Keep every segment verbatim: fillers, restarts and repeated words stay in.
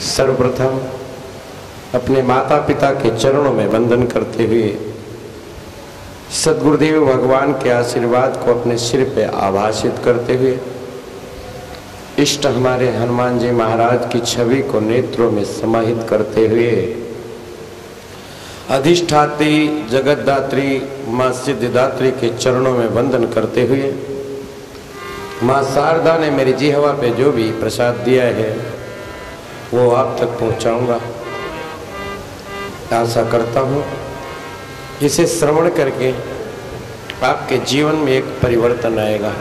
सर्वप्रथम अपने माता पिता के चरणों में वंदन करते हुए सद्गुरुदेव भगवान के आशीर्वाद को अपने सिर पे आभासित करते हुए इष्ट हमारे हनुमान जी महाराज की छवि को नेत्रों में समाहित करते हुए अधिष्ठात्री जगतदात्री माँ सिद्धिदात्री के चरणों में वंदन करते हुए माँ शारदा ने मेरी जिह्वा पे जो भी प्रसाद दिया है वो आप तक पहुंचाऊंगा। आशा करता हूँ इसे श्रवण करके आपके जीवन में एक परिवर्तन आएगा,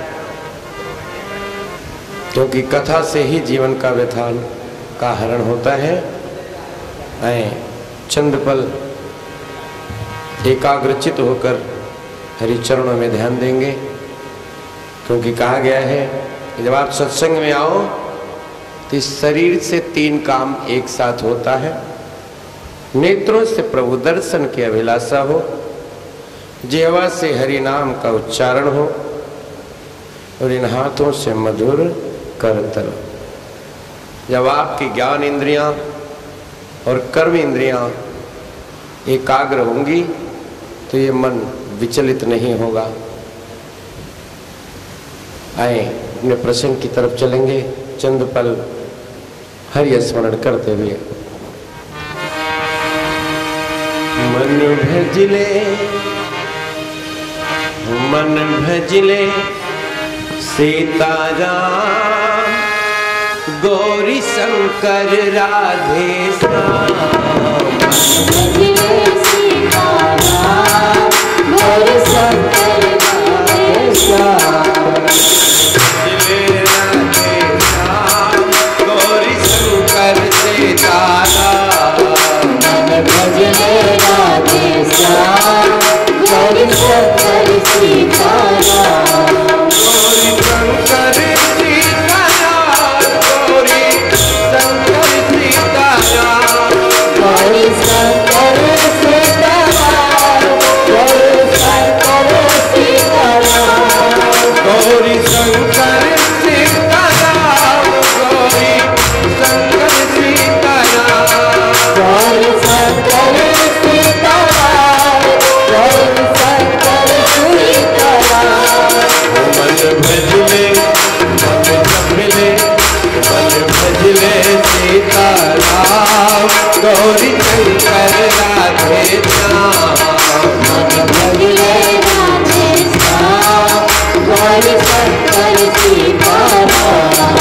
क्योंकि कथा से ही जीवन का व्यथान का हरण होता है। आए चंद पल एकाग्रचित होकर हरि चरणों में ध्यान देंगे, क्योंकि कहा गया है कि जब आप सत्संग में आओ तो इस शरीर से तीन काम एक साथ होता है। नेत्रों से प्रभु दर्शन की अभिलाषा हो, जिह्वा से हरि नाम का उच्चारण हो और इन हाथों से मधुर करतल। जब आपकी ज्ञान इंद्रियां और कर्म इंद्रियां एकाग्र होंगी तो ये मन विचलित नहीं होगा। आए अपने प्रसंग की तरफ चलेंगे, चंद पल हरि स्मरण करते हुए। मन भजले मन भजले सीताराम गौरी शंकर राधे श्याम। गौरी शंकर राधे श्याम, गौरी शंकर सीताराम। भजने राधे श्याम गौरी शंकर सीताराम। गौरी शंकर सीताराम, गौरी शंकर सीताराम। गौरी शंकर सीताराम, गौरी शंकर सीताराम। गौरी शंकर सीताराम, गौरी शंकर सीताराम। गौरी शंकर सीताराम, गौरी शंकर सीताराम। मन भजले मन जपले मन भजले सीताराम गौरी शंकर राधे श्याम। मन भजले राधे श्याम गौरी शंकर सीताराम।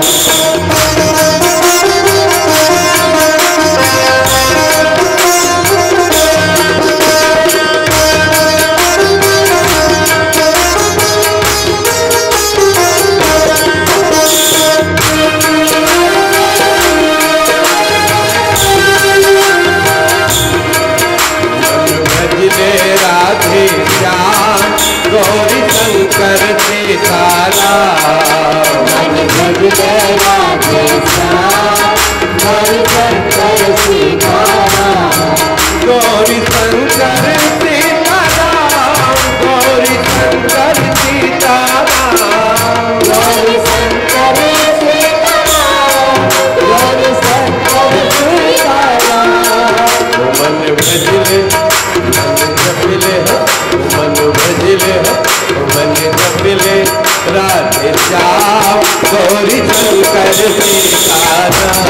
राधे श्याम गौरी शंकर सीताराम। मन भजले राधे श्याम गौरी शंकर सीताराम। गौरी शंकर सीताराम, गौरी शंकर सीताराम। गौरी शंकर सीताराम, गौरी शंकर सीताराम। मन भजले मन जपले मन भजले मन जपले राधे श्याम गौरी शंकर सीताराम।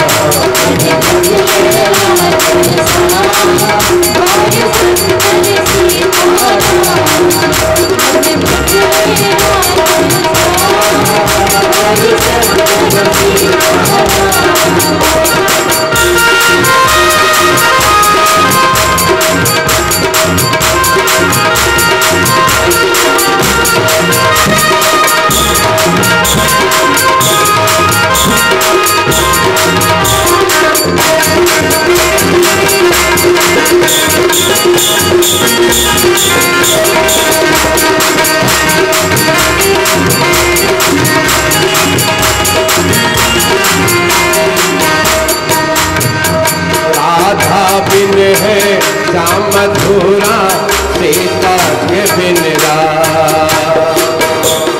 राधा बिन है श्याम मधुरा सीता के बिन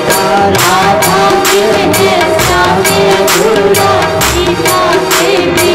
राधा बिन है श्याम मधुरा सीता के बिन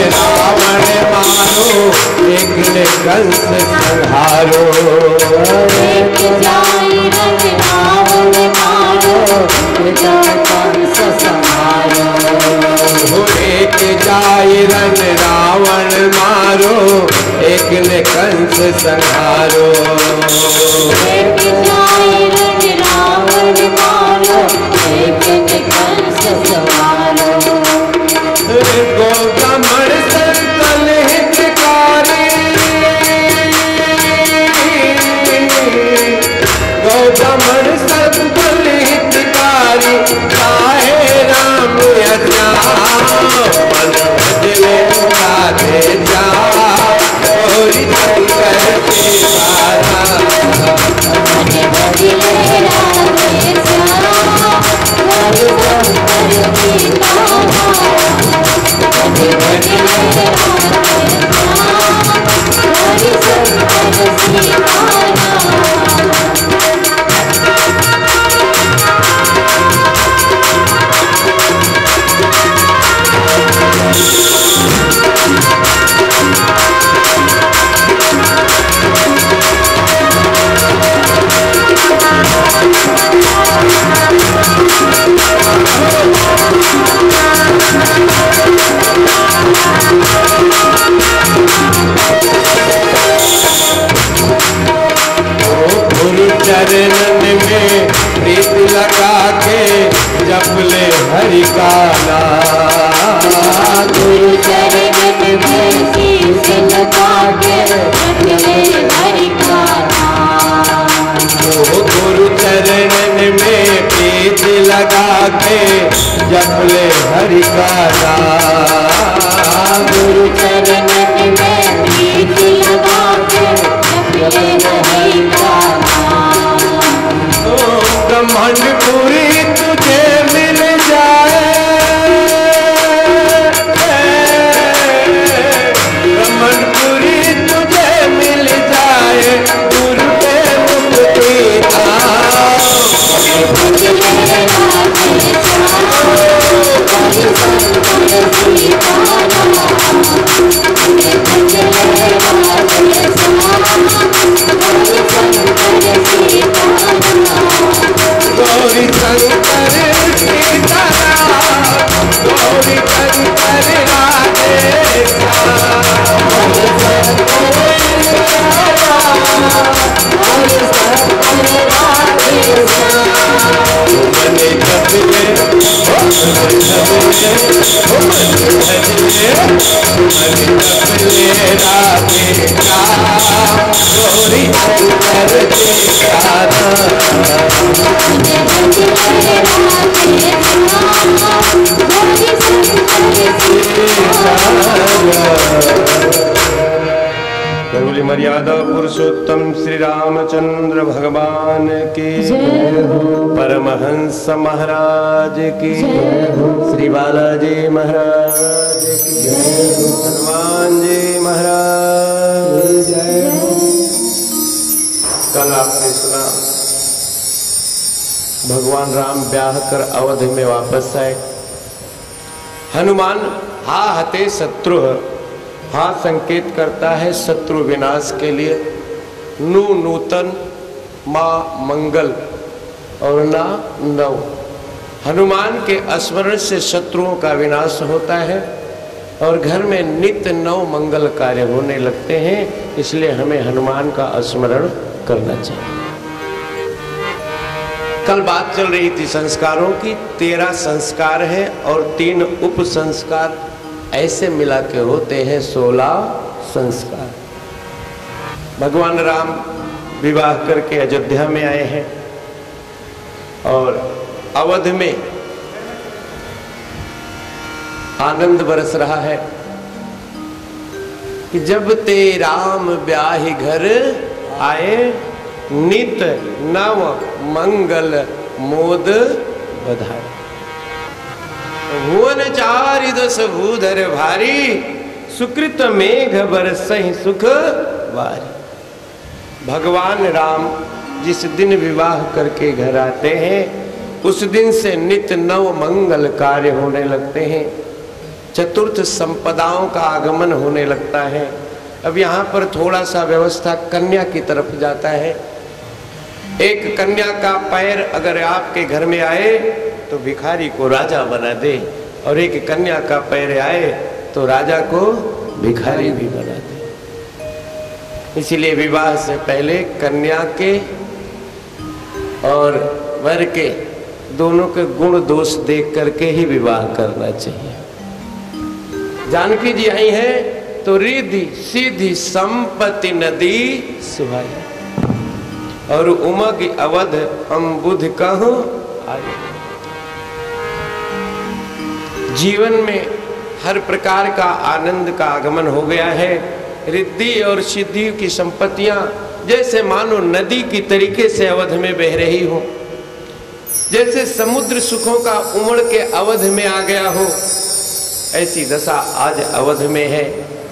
रावण मारो, एक ने कंस संहारो। एक जाई रन रावण मारो, एक ने कंस संहारो। एक जाई रन रावण मारो, एक ने कंस संहारो। एक जाई रन रावण मारो, एक ने कंस संहारो। गौतमण संतन हितकारी, गौतमण संतन हितकारी, काहे राम अज्ञान बदले राधे जा, गौरी शंकर के सारा बदले राधे जा, गौरी शंकर के सारा। चरणन में प्रीत लगा के जप ले हरि का नाम। गुरु चरणन में शीश लगा के जप ले हरि का नाम। गुरु चरणन में प्रीत लगा के जप ले हरि का नाम। गुरु चरणन में प्रीत लगा के जप ले हरि का नाम। ब्रह्मांडपुरी तुझे मिल जाए, ब्रह्मांडपुरी तुझे मिल जाए, गुरु के मुक्ति धाम। गौरी शंकर सीताराम, गौरी शंकर राधे मने जपले मने जपले राधे का, गौरी शंकर केवली मर्यादा पुरुषोत्तम श्री रामचंद्र भगवान की, परमहंस महाराज की, श्री बालाजी महाराज की, हनुमान जी महाराज जय। कल आपने सुना भगवान राम ब्याह कर अवध में वापस आए। हनुमान हा हते शत्रु, हा संकेत करता है शत्रु विनाश के लिए। नु नूतन, माँ मंगल और ना नव। हनुमान के स्मरण से शत्रुओं का विनाश होता है और घर में नित्य नव मंगल कार्य होने लगते हैं। इसलिए हमें हनुमान का स्मरण करना चाहिए। कल बात चल रही थी संस्कारों की। तेरह संस्कार है और तीन उप संस्कार ऐसे मिला के होते हैं सोलह संस्कार। भगवान राम विवाह करके अयोध्या में आए हैं और अवध में आनंद बरस रहा है कि जब ते राम ब्याहि घर आए, नित नव मंगल मोद बधाई। भुवन चारि दस भूधर भारी, सुकृत मेघ बरसहि सुख वारी। भगवान राम जिस दिन विवाह करके घर आते हैं, उस दिन से नित्य नव मंगल कार्य होने लगते हैं। चतुर्थ संपदाओं का आगमन होने लगता है। अब यहाँ पर थोड़ा सा व्यवस्था कन्या की तरफ जाता है। एक कन्या का पैर अगर आपके घर में आए तो भिखारी को राजा बना दे, और एक कन्या का पैर आए तो राजा को भिखारी भी बना दे। इसलिए विवाह से पहले कन्या के और वर के दोनों के गुण दोष देख करके ही विवाह करना चाहिए। जानकी जी आई हैं तो रिद्धि सिद्धि संपत्ति नदी सुहाई, और उमग अवध हम बुध कहो आए। जीवन में हर प्रकार का आनंद का आगमन हो गया है। रिद्धि और सिद्धि की संपत्तियां जैसे मानो नदी की तरीके से अवध में बह रही हो, जैसे समुद्र सुखों का उमड़ के अवध में आ गया हो, ऐसी दशा आज अवध में है।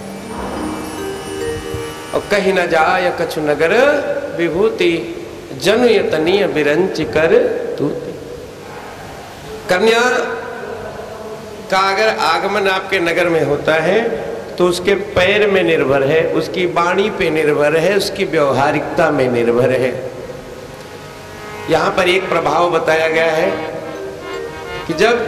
और कहीं न जाय कछु नगर विभूति, जनु यतनीय बिरंच कर तूती। कन्या का अगर आगमन आपके नगर में होता है तो उसके पैर में निर्भर है, उसकी वाणी पे निर्भर है, उसकी व्यवहारिकता में निर्भर है। यहाँ पर एक प्रभाव बताया गया है कि जब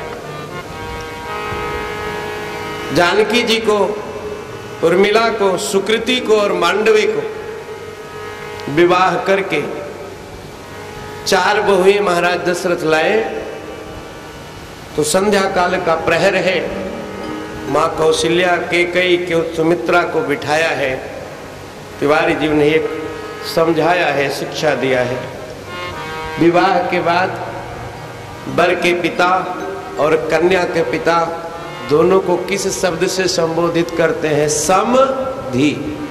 जानकी जी को, उर्मिला को, सुकृति को और मांडवी को विवाह करके चार बहुएं महाराज दशरथ लाए, तो संध्या काल का प्रहर है। माँ कौशल्या केकई के सुमित्रा को बिठाया है। तिवारी जी ने एक समझाया है, शिक्षा दिया है। विवाह के बाद वर के पिता और कन्या के पिता दोनों को किस शब्द से संबोधित करते हैं? समधि।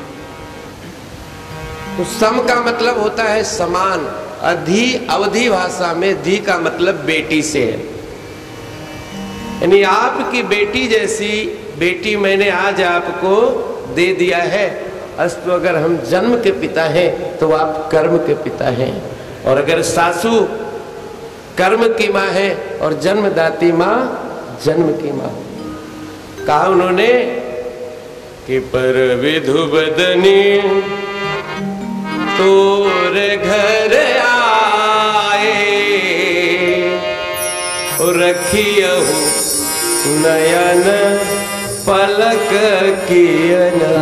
तो सम का मतलब होता है समान। अधि अवधि भाषा में धी का मतलब बेटी से है, यानी आपकी बेटी जैसी बेटी मैंने आज आपको दे दिया है। अस्तु अगर हम जन्म के पिता हैं तो आप कर्म के पिता हैं, और अगर सासू कर्म की माँ है और जन्मदाती माँ जन्म की माँ। कहा उन्होंने कि पर विधु बदनी तोर घर आए, रखियहु नयन पलक कियना।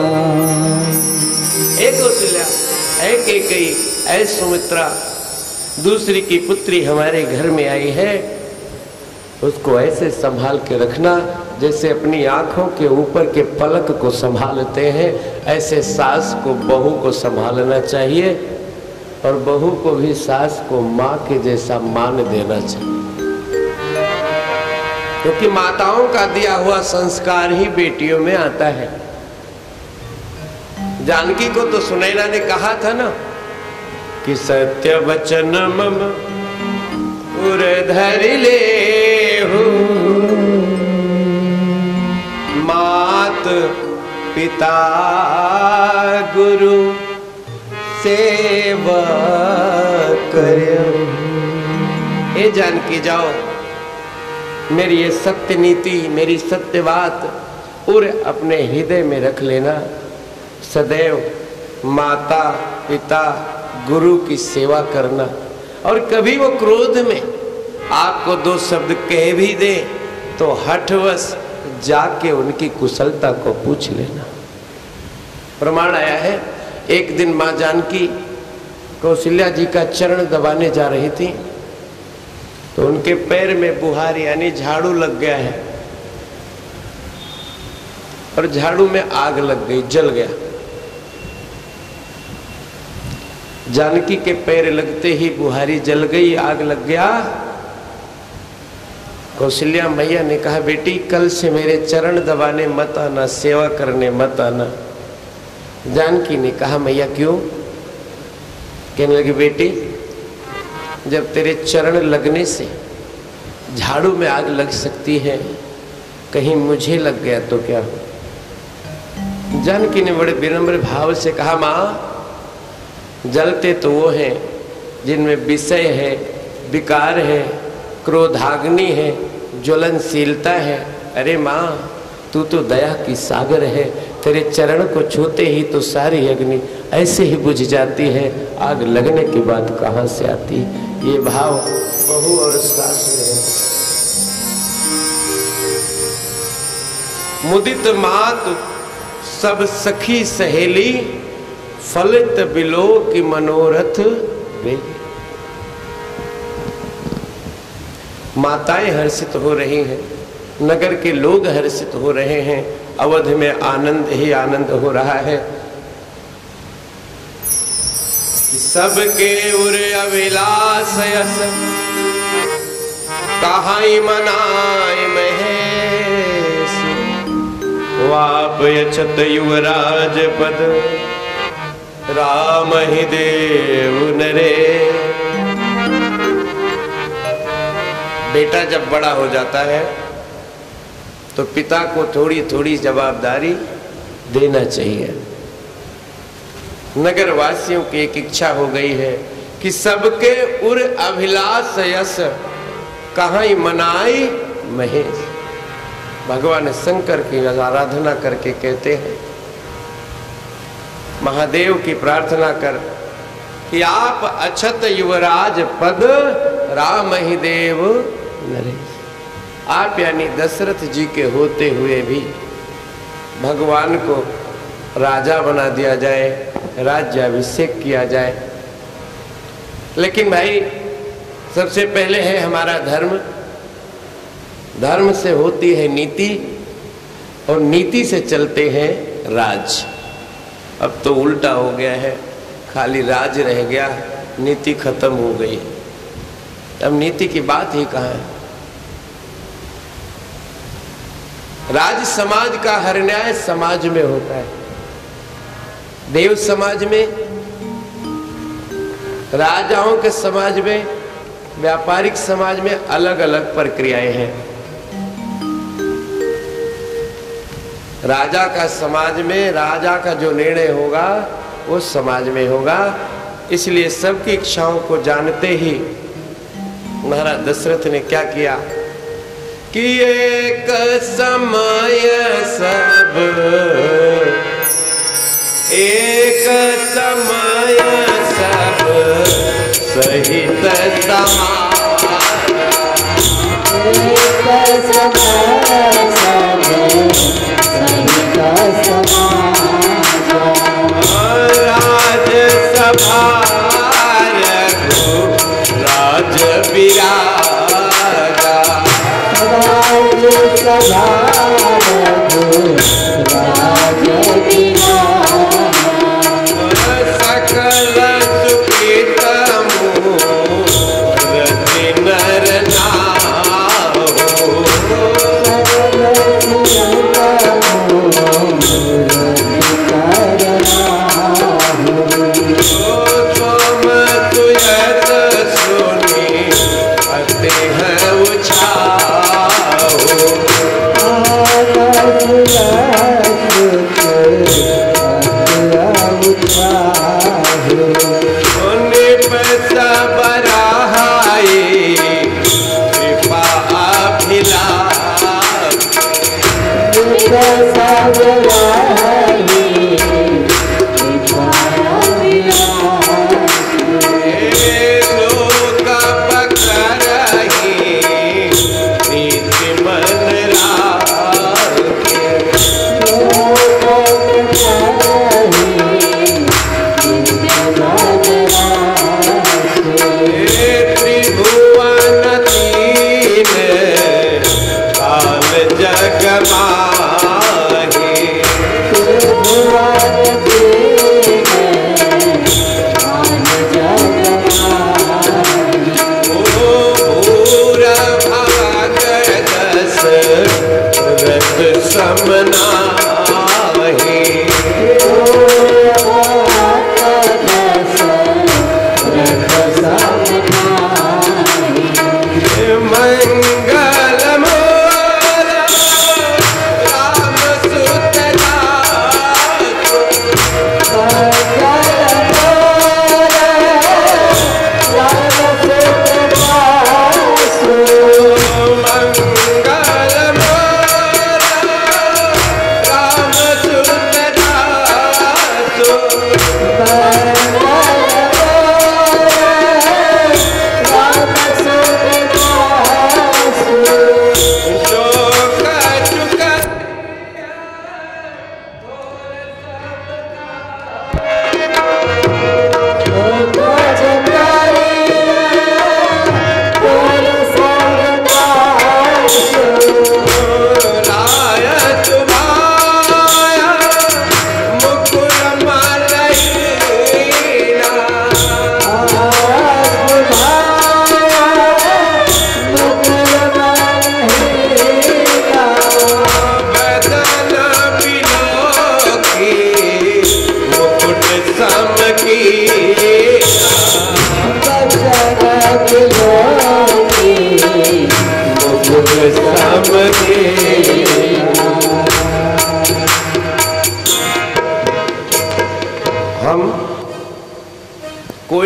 एक कौशल्या, एक केकई, ऐ सुमित्रा, दूसरी की पुत्री हमारे घर में आई है, उसको ऐसे संभाल के रखना जैसे अपनी आंखों के ऊपर के पलक को संभालते हैं। ऐसे सास को बहू को संभालना चाहिए, और बहू को भी सास को माँ के जैसा मान देना चाहिए, क्योंकि माताओं का दिया हुआ संस्कार ही बेटियों में आता है। जानकी को तो सुनैना ने कहा था ना कि सत्य वचन मम उर धरि लेहु, मात पिता गुरु सेवा करो। ए जानकी जाओ, मेरी ये सत्य नीति, मेरी सत्य बात और अपने हृदय में रख लेना। सदैव माता पिता गुरु की सेवा करना, और कभी वो क्रोध में आपको दो शब्द कह भी दे तो हठवश जाके उनकी कुशलता को पूछ लेना। प्रमाण आया है, एक दिन माँ जानकी कौशल्या जी का चरण दबाने जा रही थी, तो उनके पैर में बुहार यानी झाड़ू लग गया है, और झाड़ू में आग लग गई, जल गया। जानकी के पैर लगते ही बुहारी जल गई, आग लग गया। कौशल्या मैया ने कहा, बेटी कल से मेरे चरण दबाने मत आना, सेवा करने मत आना। जानकी ने कहा, मैया क्यों? कहने लगी, बेटी जब तेरे चरण लगने से झाड़ू में आग लग सकती है, कहीं मुझे लग गया तो क्या हो? जानकी ने बड़े विनम्र भाव से कहा, माँ जलते तो वो हैं जिनमें विषय है, विकार है, क्रोधाग्नि है, ज्वलनशीलता है, अरे माँ तू तो दया की सागर है, तेरे चरण को छूते ही तो सारी अग्नि ऐसे ही बुझ जाती है, आग लगने के बाद कहाँ से आती। ये भाव बहू और सास में है। मुदित मात सब सखी सहेली, फलित बिलो की मनोरथ बेली। माताएं हर्षित हो रही हैं, नगर के लोग हर्षित हो रहे हैं, अवध में आनंद ही आनंद हो रहा है। सबके उर अभिलाष यस, कहाई मनाए महेश। वाप यचत युवराज पद, राम ही देव नरे। बेटा जब बड़ा हो जाता है तो पिता को थोड़ी थोड़ी जवाबदारी देना चाहिए। नगर वासियों की एक इच्छा हो गई है कि सबके उर अभिलाष यस, कहाँ मनाई महेश। भगवान शंकर की आराधना करके कहते हैं, महादेव की प्रार्थना कर कि आप अछत युवराज पद, राम ही देव नरेश। आप यानी दशरथ जी के होते हुए भी भगवान को राजा बना दिया जाए, राज्याभिषेक किया जाए। लेकिन भाई सबसे पहले है हमारा धर्म, धर्म से होती है नीति और नीति से चलते हैं राज। अब तो उल्टा हो गया है, खाली राज रह गया, नीति खत्म हो गई। अब नीति की बात ही कहाँ है। राज समाज का हर न्याय समाज में होता है। देव समाज में, राजाओं के समाज में, व्यापारिक समाज में अलग अलग प्रक्रियाएं हैं। राजा का समाज में, राजा का जो निर्णय होगा वो समाज में होगा। इसलिए सबकी इच्छाओं को जानते ही महाराज दशरथ ने क्या किया कि एक समय सब, एक समय सब सहित समाज, एक समय सब सहित समाज। राज सभा रघु राज विराजा, राज सभा रघु राज विराजा। सकल सुकृत मूर्ति नर नाहो, तुम तुयत सुनी अति है उछाओ। कृपा अभिलाष लोक पकड़हि प्रीति मन राखे। त्रिभुवन तीन काल जग माही, भूर भाग दशरथ समनाहि। मंगल मोर राम सुत मंगल मोर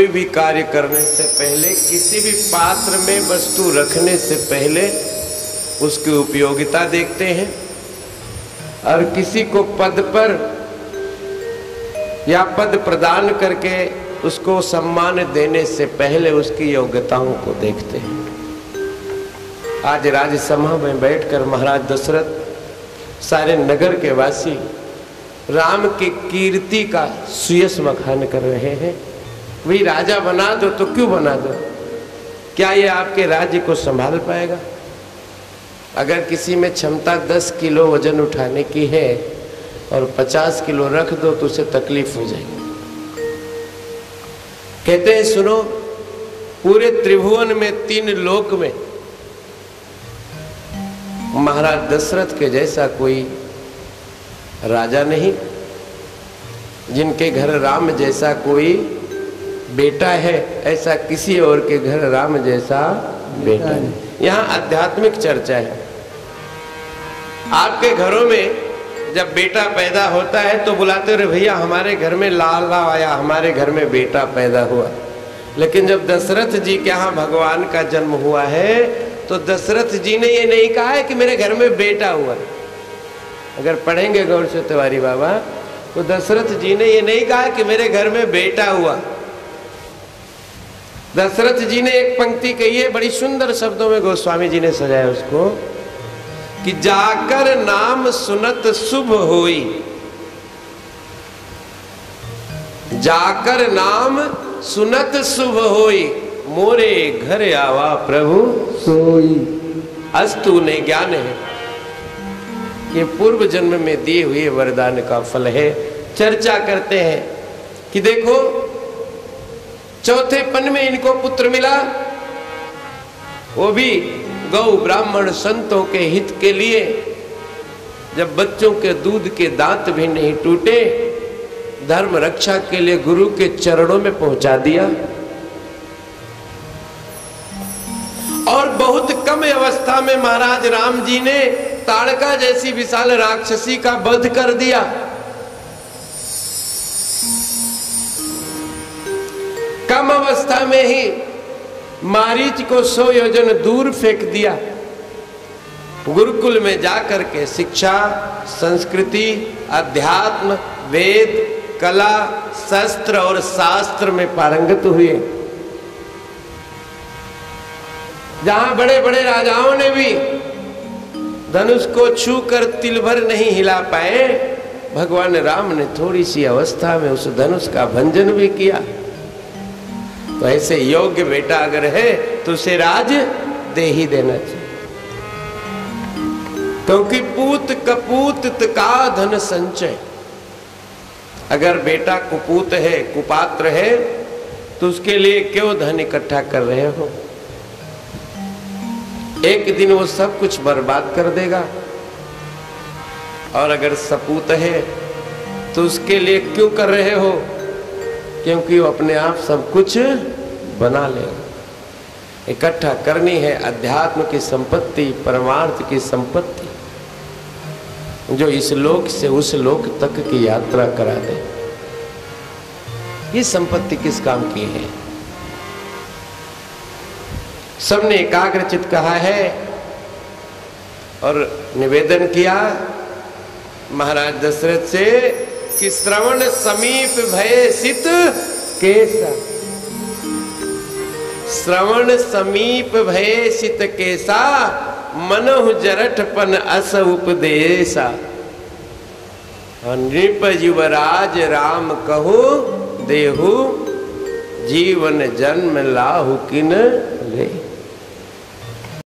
कोई भी कार्य करने से पहले, किसी भी पात्र में वस्तु रखने से पहले उसकी उपयोगिता देखते हैं, और किसी को पद पर या पद प्रदान करके उसको सम्मान देने से पहले उसकी योग्यताओं को देखते हैं। आज राजसभा में बैठकर महाराज दशरथ सारे नगर के वासी राम की कीर्ति का सुयश मखान कर रहे हैं। वही राजा बना दो तो क्यों बना दो, क्या ये आपके राज्य को संभाल पाएगा? अगर किसी में क्षमता दस किलो वजन उठाने की है और पचास किलो रख दो तो उसे तकलीफ हो जाएगी। कहते हैं सुनो, पूरे त्रिभुवन में, तीन लोक में महाराज दशरथ के जैसा कोई राजा नहीं, जिनके घर राम जैसा कोई बेटा है, ऐसा किसी और के घर राम जैसा बेटा नहीं। यहाँ आध्यात्मिक चर्चा है। आपके घरों में जब बेटा पैदा होता है तो बुलाते रहे, भैया हमारे घर में लाला आया, हमारे घर में बेटा पैदा हुआ। लेकिन जब दशरथ जी के यहाँ भगवान का जन्म हुआ है तो दशरथ जी ने ये नहीं कहा है कि मेरे घर में बेटा हुआ। अगर पढ़ेंगे गौर से तिवारी बाबा तो दशरथ जी ने ये नहीं कहा कि मेरे घर में बेटा हुआ। दशरथ जी ने एक पंक्ति कही है, बड़ी सुंदर शब्दों में गोस्वामी जी ने सजाया उसको, कि जाकर नाम सुनत शुभ होई, जाकर नाम सुनत शुभ होई, मोरे घर आवा प्रभु सोई। अस्तु ने ज्ञान है, ये पूर्व जन्म में दिए हुए वरदान का फल है। चर्चा करते हैं कि देखो चौथे पन में इनको पुत्र मिला, वो भी गौ ब्राह्मण संतों के हित के लिए। जब बच्चों के दूध के दांत भी नहीं टूटे, धर्म रक्षा के लिए गुरु के चरणों में पहुंचा दिया, और बहुत कम अवस्था में महाराज राम जी ने ताड़का जैसी विशाल राक्षसी का वध कर दिया। कम अवस्था में ही मारीच को सौ योजन दूर फेंक दिया। गुरुकुल में जाकर के शिक्षा, संस्कृति, अध्यात्म, वेद, कला, शस्त्र और शास्त्र में पारंगत हुए। जहां बड़े बड़े राजाओं ने भी धनुष को छूकर तिल भर नहीं हिला पाए, भगवान राम ने थोड़ी सी अवस्था में उस धनुष का भंजन भी किया। तो ऐसे योग्य बेटा अगर है तो उसे राज दे ही देना चाहिए, क्योंकि पूत कपूत का धन संचय। अगर बेटा कुपूत है, कुपात्र है, तो उसके लिए क्यों धन इकट्ठा कर रहे हो? एक दिन वो सब कुछ बर्बाद कर देगा। और अगर सपूत है तो उसके लिए क्यों कर रहे हो? क्योंकि वो अपने आप सब कुछ बना लेगा। इकट्ठा करनी है अध्यात्म की संपत्ति, परमार्थ की संपत्ति, जो इस लोक से उस लोक तक की यात्रा करा दे। ये संपत्ति किस काम की है? सबने एकाग्रचित कहा है और निवेदन किया महाराज दशरथ से कि श्रवण समीप भय सित केसा, श्रवण समीप भय सित केसा, मनहु जरठपन अस उपदेशा। नृप युवराज राम कहु देहु, जीवन जन्म लाहु किन ले।